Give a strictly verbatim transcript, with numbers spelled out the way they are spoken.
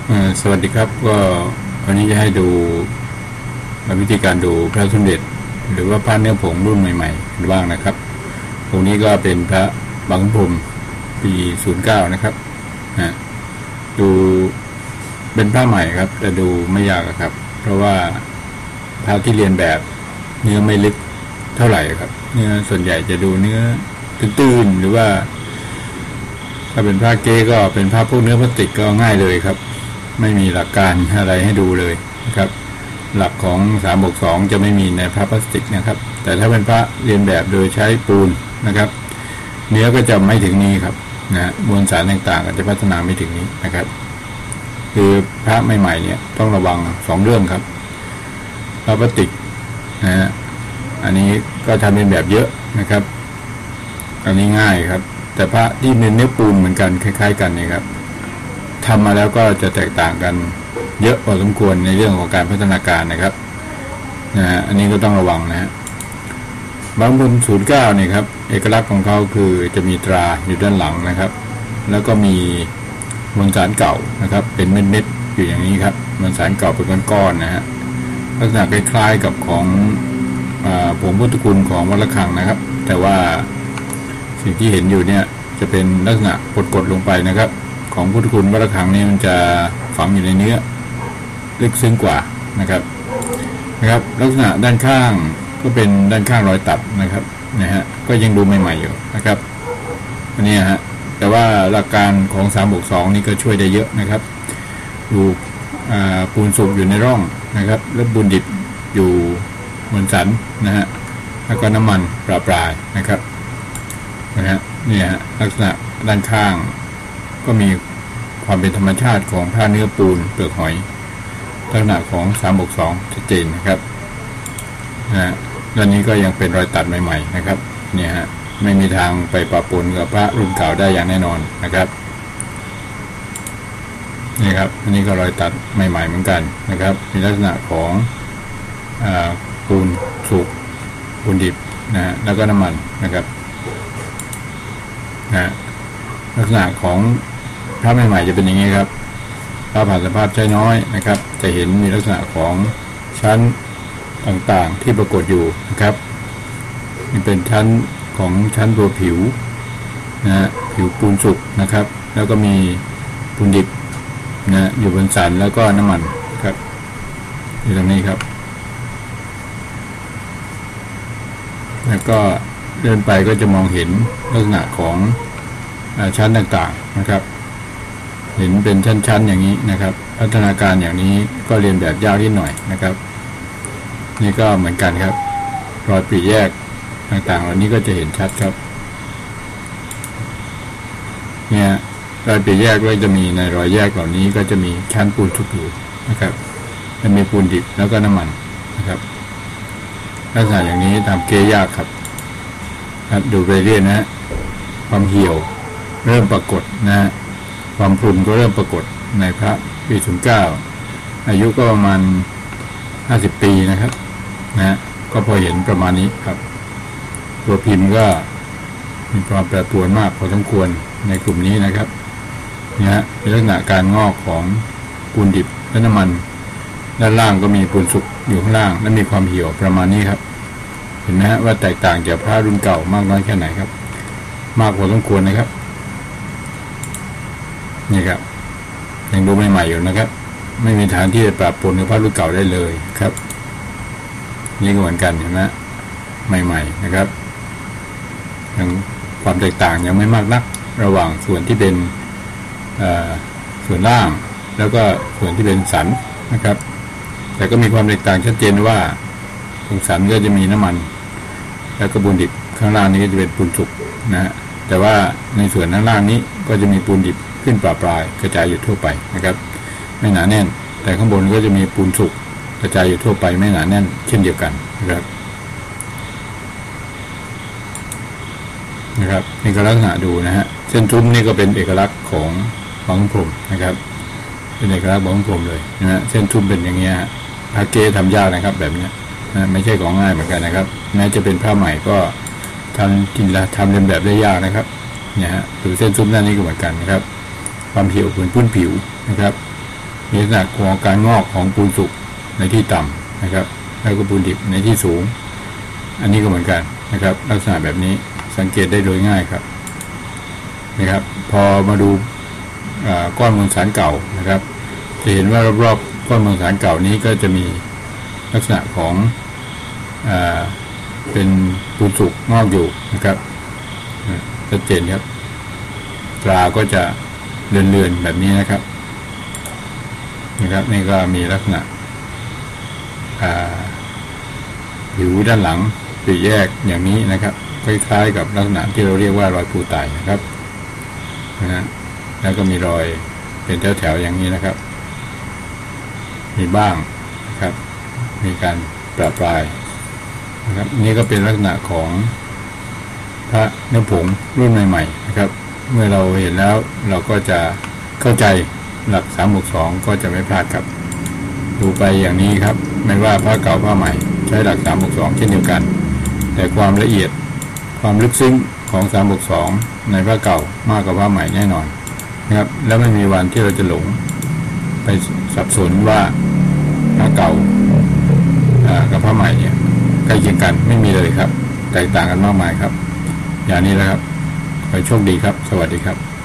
สวัสดีครับก็วันนี้จะให้ดูวิธีการดูพระสมเด็จหรือว่าพระเนื้อผงรุ่นใหม่ๆกันบ้างนะครับตรงนี้ก็เป็นพระบางพรมปีศูนย์เก้านะครับนะดูเป็นพระใหม่ครับแต่ดูไม่ยากครับเพราะว่าพระที่เรียนแบบเนื้อไม่ลึกเท่าไหร่ครับเนื้อส่วนใหญ่จะดูเนื้อตื้นๆหรือว่าถ้าเป็นพระเก๊ก็เป็นพระพวกเนื้อพลาสติกก็ง่ายเลยครับไม่มีหลักการอะไรให้ดูเลยนะครับหลักของสามบวกสองจะไม่มีในพระพลาสติกนะครับแต่ถ้าเป็นพระเรียนแบบโดยใช้ปูนนะครับเนื้อก็จะไม่ถึงนี้ครับนะมวลสารต่างๆก็จะพัฒนาไม่ถึงนี้นะครับคือพระใหม่ๆเนี่ยต้องระวังสองเรื่องครับพระพลาสติกนะฮะอันนี้ก็ทำเรียนแบบเยอะนะครับอันนี้ง่ายครับแต่พระที่เป็นเนื้อปูนเหมือนกันคล้ายๆกันนี่ครับทำมาแล้วก็จะแตกต่างกันเยอะพอสมควรในเรื่องของการพัฒนาการนะครับนะฮะอันนี้ก็ต้องระวังนะฮะบางพรมศูนย์เก้าเนี่ยครับเอกลักษณ์ของเขาคือจะมีตราอยู่ด้านหลังนะครับแล้วก็มีมวลสารเก่านะครับเป็นเม็ดๆอยู่อย่างนี้ครับมวลสารเก่าเป็นก้อนๆนะฮะลักษณะคล้ายๆกับของผงพุทธคุณของวัดระฆังนะครับแต่ว่าสิ่งที่เห็นอยู่เนี่ยจะเป็นลักษณะกดๆลงไปนะครับของพุทธคุณวัดระฆังนี่มันจะฝังอยู่ในเนื้อลึกซึ้งกว่านะครับนะครับลักษณะด้านข้างก็เป็นด้านข้างรอยตัดนะครับนะฮะก็ยังดูใหม่ๆอยู่นะครับอันนี้ฮะแต่ว่าหลักการของสามบวกสองนี่ก็ช่วยได้เยอะนะครับดูปูนสุกอยู่ในร่องนะครับแล้วปูนดิบอยู่บนสันนะฮะแล้วก็น้ำมันปลาปลายนะครับนะฮะนี่ฮะลักษณะด้านข้างก็มีความเป็นธรรมชาติของผ้าเนื้อปูนเปลือกหอยลักษณะของสามบวกสองชัดเจนนะครับนะฮะด้านนี้ก็ยังเป็นรอยตัดใหม่ๆนะครับเนี่ยฮะไม่มีทางไปปะปนกับพระรุ่นเก่าได้อย่างแน่นอนนะครับนี่ครับอันนี้ก็รอยตัดใหม่ๆเหมือนกันนะครับมีลักษณะของอ่าปูนสุกปูนดิบนะฮะแล้วก็น้ำมันนะครับนะลักษณะของพระใหม่ๆจะเป็นอย่างนี้ครับพระผ่านสภาพใช้น้อยนะครับจะเห็นมีลักษณะของชั้นต่างๆที่ปรากฏอยู่นะครับนี่เป็นชั้นของชั้นตัวผิวนะฮะผิวปูนสุกนะครับแล้วก็มีปูนดิบนะอยู่บนสันแล้วก็น้ำมันครับอยู่ตรงนี้ครับแล้วก็เดินไปก็จะมองเห็นลักษณะของชั้นต่างๆนะครับเห็นเป็นชั้นๆอย่างนี้นะครับพัฒนาการอย่างนี้ก็เรียนแบบยาวนิดหน่อยนะครับนี่ก็เหมือนกันครับรอยปริแยกต่างๆเหล่านี้ก็จะเห็นชัดครับเนี่ยรอยปริแยกก็จะมีในรอยแยกเหล่านี้ก็จะมีชั้นปูนทุกอยู่นะครับมันมีปูนดิบแล้วก็น้ำมันนะครับลักษณะอย่างนี้ทำเกยากครับดูไปเรื่อยนะความเหี่ยวเริ่มปรากฏนะความพรุนก็เริ่มปรากฏในพระปีศูนย์เก้าอายุก็ประมาณห้าสิบปีนะครับนะก็พอเห็นประมาณนี้ครับตัวพิมพ์ก็มีความแปรปรวนมากพอสมควรในกลุ่มนี้นะครับนี่ฮะเป็นลักษณะการงอกของปูนดิบและน้ำมันด้านล่างก็มีปูนสุกอยู่ข้างล่างและมีความเหี่ยวประมาณนี้ครับเห็นไหมฮะว่าแตกต่างจากพระรุ่นเก่ามากน้อยแค่ไหนครับมากพอสมควรนะครับนี่ครับยังดูใหม่ๆอยู่นะครับไม่มีทางที่จะปรับปนกับพระรุ่นเก่าได้เลยครับนี่ก็เหมือนกันเห็นไหมใหม่ๆนะครับยังความแตกต่างยังไม่มากนักระหว่างส่วนที่เป็นส่วนล่างแล้วก็ส่วนที่เป็นสันนะครับแต่ก็มีความแตกต่างชัดเจนว่าตรงสันก็จะมีน้ำมันแล้วก็ปูนดิบข้างล่างนี้ก็จะเป็นปูนสุกนะฮะแต่ว่าในส่วนข้างล่างนี้ก็จะมีปูนดิบขึ้นปลาปลายกระจายอยู่ทั่วไปนะครับไม่หนาแน่นแต่ข้างบนก็จะมีปูนสุกกระจายอยู่ทั่วไปไม่หนาแน่นเช่นเดียวกันนะครับนะครับนี่ก็ลักษณะดูนะฮะเส้นทุ้มนี่ก็เป็นเอกลักษณ์ของบางพรมนะครับเป็นเอกลักษณ์บางพรมเลยนะฮะเส้นทุ้มเป็นอย่างเงี้ยพระเกทำยากนะครับแบบนี้นะไม่ใช่ของง่ายเหมือนกันนะครับแม้จะเป็นผ้าใหม่ก็ทำกินละทำเรียนแบบได้ยากนะครับเนี่ยฮะหรือเส้นทุ้มด้านนี้ก็เหมือนกันนะครับความเหี่ยวผืนพื้นผิวนะครับมีลักษณะของการงอกของปูนสุกในที่ต่ำนะครับแล้วก็ปูนดิบในที่สูงอันนี้ก็เหมือนกันนะครับลักษณะแบบนี้สังเกตได้โดยง่ายครับนะครับพอมาดูก้อนมวลสารเก่านะครับจะเห็นว่ารอบๆก้อนมวลสารเก่านี้ก็จะมีลักษณะของอ่าเป็นปูนสุกงอกอยู่นะครับชัดเจนครับตราก็จะเลื่อนๆแบบนี้นะครับนะครับนี่ก็มีลักษณะผิวด้านหลังปีแยกอย่างนี้นะครับคล้ายๆกับลักษณะที่เราเรียกว่ารอยปูไต่นะครับนะฮะแล้วก็มีรอยเป็นแถวๆอย่างนี้นะครับมีบ้างนะครับมีการปราปรายนะครับนี่ก็เป็นลักษณะของพระเนื้อผงรุ่นใหม่ๆนะครับเมื่อเราเห็นแล้วเราก็จะเข้าใจหลักสามบวกสองก็จะไม่พลาดครับดูไปอย่างนี้ครับไม่ว่าผ้าเก่าผ้าใหม่ใช้หลักสามบวกสองเช่นเดียวกันแต่ความละเอียดความลึกซึ้งของสามบวกสองในผ้าเก่ามากกว่าผ้าใหม่แน่นอนนะครับแล้วไม่มีวันที่เราจะหลงไปสับสนว่าผ้าเก่ากับผ้าใหม่เนี่ยใกล้เคียงกันไม่มีเลยครับแตกต่างกันมากมายครับอย่างนี้แหละครับขอโชคดีครับสวัสดีครับ